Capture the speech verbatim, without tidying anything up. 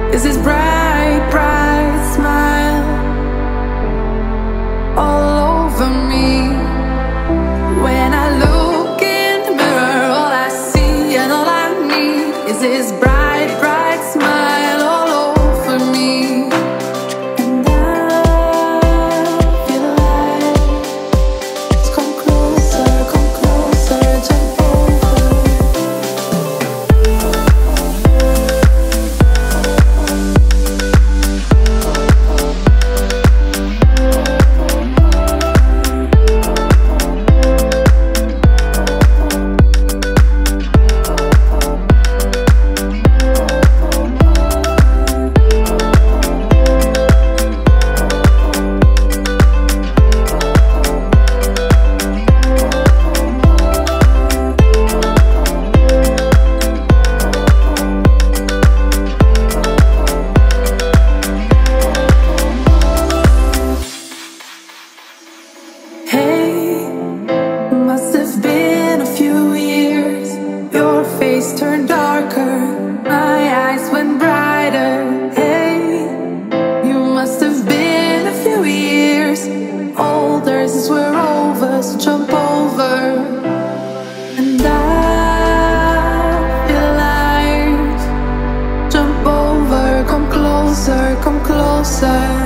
Is this bright, bright smile all over me? When I look in the mirror, all I see and all I need is this bright, bright smile all over me. And I feel like it's come closer, come closer, jump over. Hey, must have been a few years. Your face turned darker, my eyes went brighter. Hey, you must have been a few years older since we're over, so jump over. And I feel like jump over, come closer, come closer.